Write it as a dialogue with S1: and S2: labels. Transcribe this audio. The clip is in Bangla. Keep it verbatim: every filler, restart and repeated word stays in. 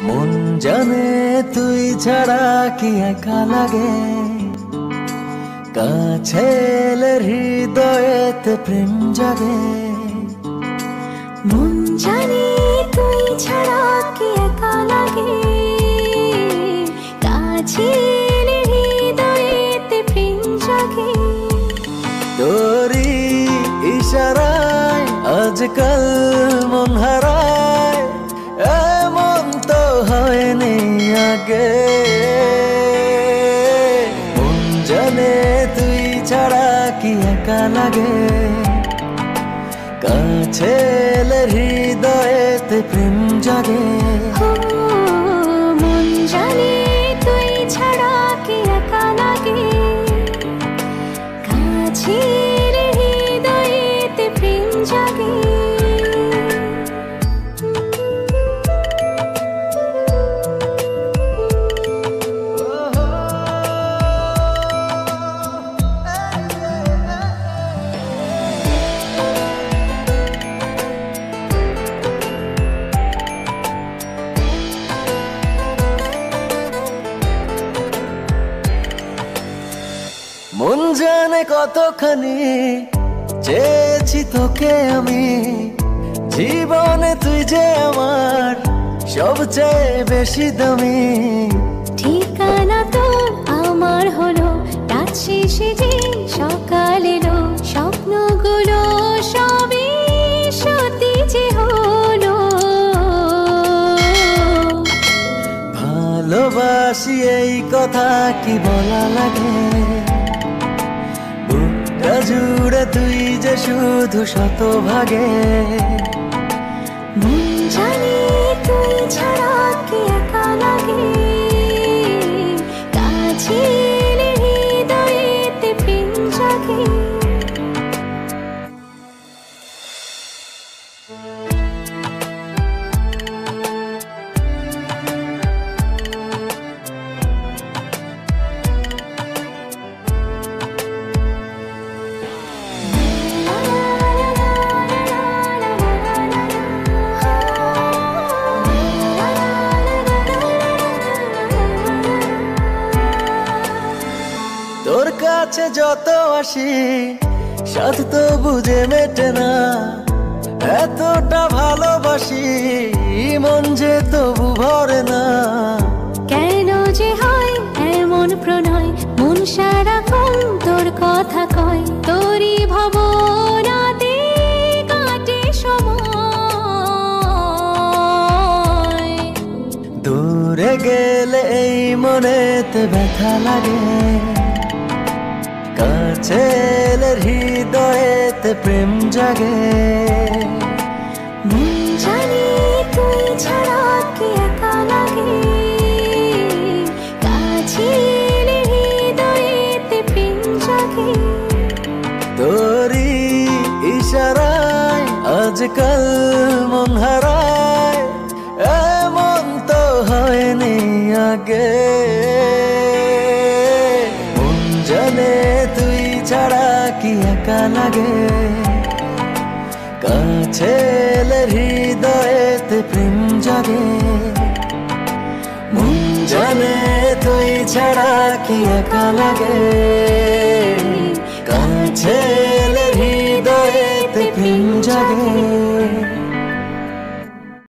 S1: মন জানে তুই ছাড়া কি একা লাগে, কাছে এলে হৃদয়েতে প্রেম জাগে।
S2: মন জানে তুই ছাড়া কি একা লাগে, কাছে এলে হৃদয়েতে প্রেম জাগে।
S1: তোরি ইশারায় আজকাল মন হারায়, এমন তো হয়নি আগে। মন জানে তুই ছাড়া কি একা লাগে, কাছে এলে হৃদয়েতে প্রেম জাগে।
S2: মন জানে তুই ছাড়া কি একা লাগে, কাছে এলে হৃদয়েতে প্রেম জাগে।
S1: মন জানে কতখানি চেয়েছি তোকে আমি, জীবনে তুই যে আমার সবচেয়ে বেশি দামি।
S2: ঠিকানা তো আমার হলো, রাত শেষে যে সকাল এলো, স্বপ্নগুলো সবই সত্যি যে হলো।
S1: ভালোবাসি এই কথা কি বলা লাগে, বুকটা জুড়ে তুই যে শুধু শতভাগে।
S2: মন জানে তুই ছাড়া কি একা লাগে, কাছে এলে হৃদয়েতে প্রেম জাগে।
S1: তোর কাছে যত আসি সাথ তো বুঝে মেটে না, এতটা ভালোবাসি মন যে তবু ভরে না।
S2: কেন যে হয় এমন প্রণয়, মন সারাক্ষণ তোর কথা কয়, তোরই ভাবনাতে কাটে সময়।
S1: দূরে গেলে এই মনেতে ব্যথা লাগে, কাছে এলে হৃদয়েতে প্রেম জাগে।
S2: মন জানে তুই ছাড়া কি একা লাগে, কাছে এলে হৃদয়েতে প্রেম জাগে।
S1: তোরি ইশারায় আজকাল মন হারায়, এমন তো হয়নি আগে। মন জানে তুই ছাড়া কি একা লাগে, কাছে এলে হৃদয়েতে প্রেম জাগে। মন জানে তুই ছাড়া কি একা লাগে, কাছে এলে হৃদয়েতে প্রেম জাগে।